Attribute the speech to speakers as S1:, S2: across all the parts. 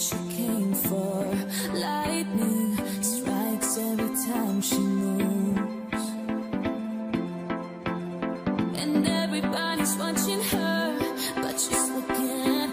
S1: what you came for. Lightning strikes every time she moves, and everybody's watching her, but she's looking at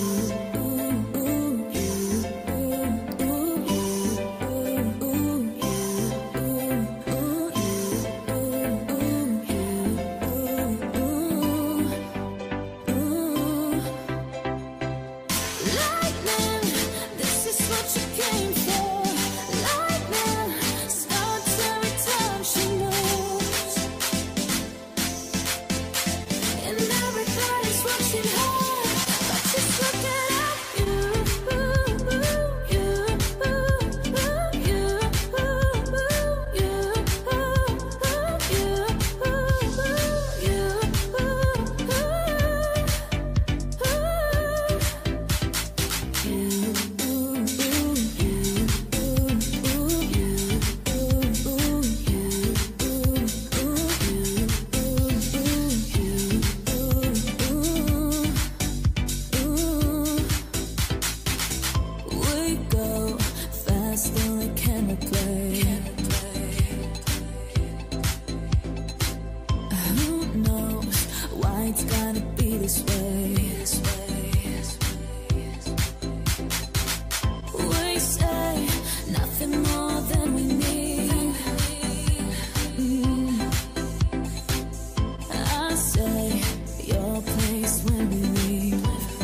S1: it's gotta be this way. We say nothing more than we need. I say your place when we leave.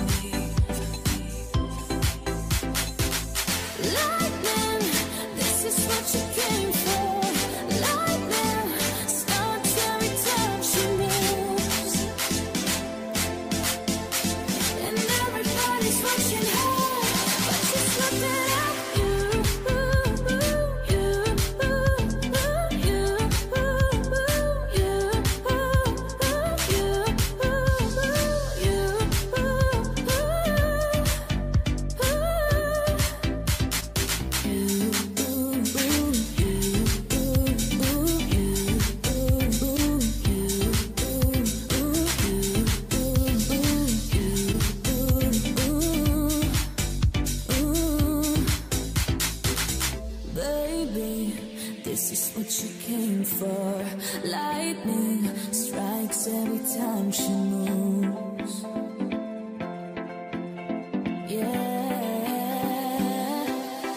S1: Lightning, this is what you came for. Lightning starts every time she moves, and everybody's watching her, but she's looking at you. Baby, this is what you came for. Lightning strikes every time she moves. Yeah.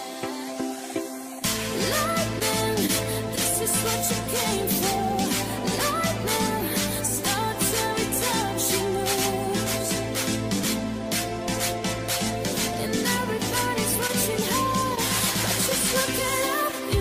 S1: Lightning, this is what you came for. Lightning starts every time she moves, and everybody's watching her, but she's looking at you.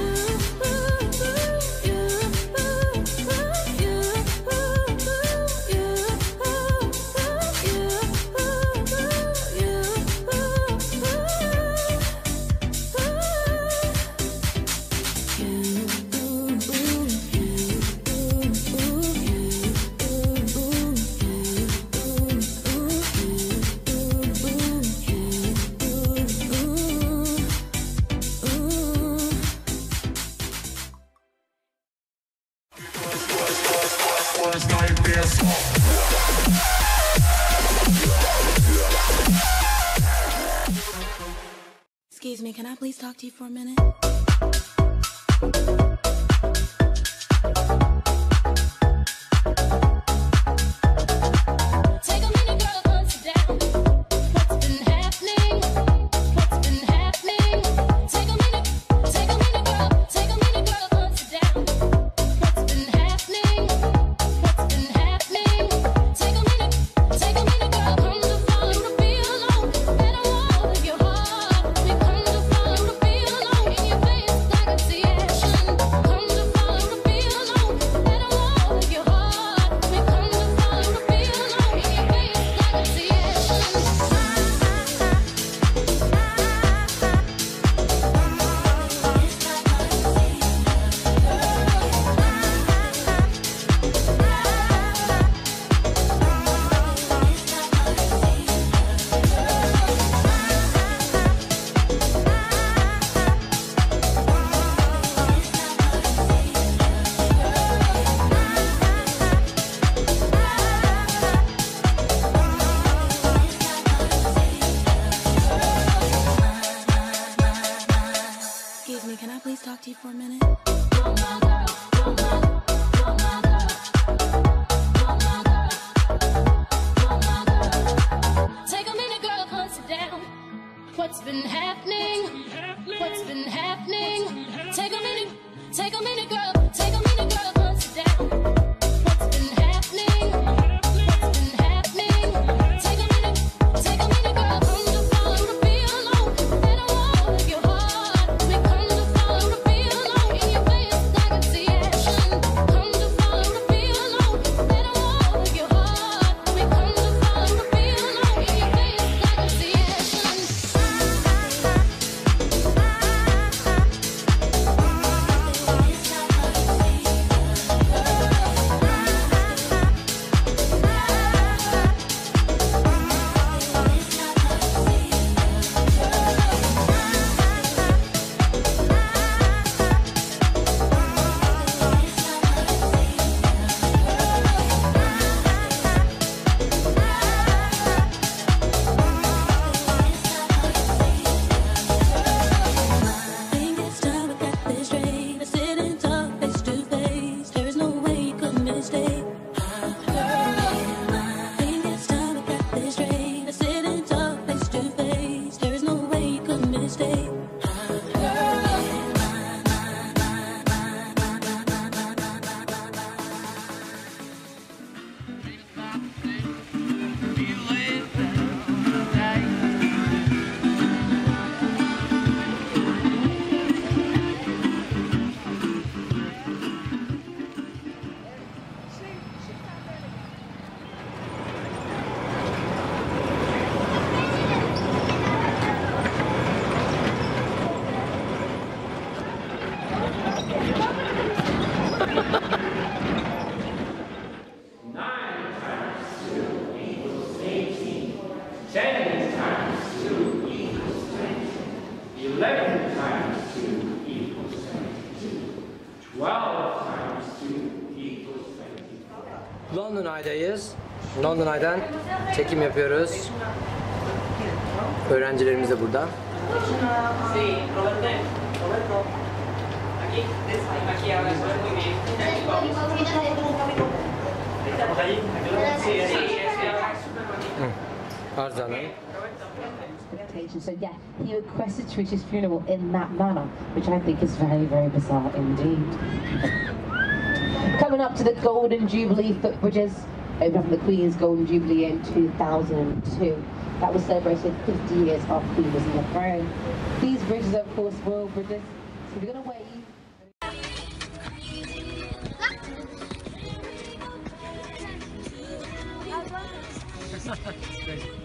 S2: Excuse me, can I please talk to you for a minute?
S3: Take a minute, girl, and sit down. What's been happening? What's been happening? Take a minute, girl. Take a minute, girl, and sit down. What's been happening? What's been happening? Take a minute, girl. Come to follow the feel alone, and I want your heart. We come to follow the feel alone. In your face, I can see action. been happening? What's been happening? Take a minute, girl. Take a minute, girl. Hunt it down. What's been happening? What's been happening? Take a minute, girl. Come to follow the feel alone. And I want your heart. We come to follow the feel alone. In your face, I can see action. Come to follow the feel alone. And I want your heart. We come to follow the feel alone. In your face, I can see action.
S2: Think it's time we got this straight. Let's sit and talk face to face. There is no way you could mistake. Think it's time we got this straight. Let's sit and talk face to face. There is no way you could mistake.
S4: London Eye'dayız. London Eye'dan çekim yapıyoruz. Öğrencilerimiz de burada.
S5: Sí, Roberto. Aquí, aquí ahora, eso es muy bien. Estamos allí, sí, sí,
S4: Arzu Hanım.
S6: Expectation. So yeah, he requested Trish's funeral in that manner, which I think is very, very bizarre indeed. Coming up to the Golden Jubilee footbridges, opened up the Queen's Golden Jubilee in 2002. That was celebrated 50 years after Queen was on the throne. These bridges are, of course, royal bridges. So we're going to wave.
S4: Crazy.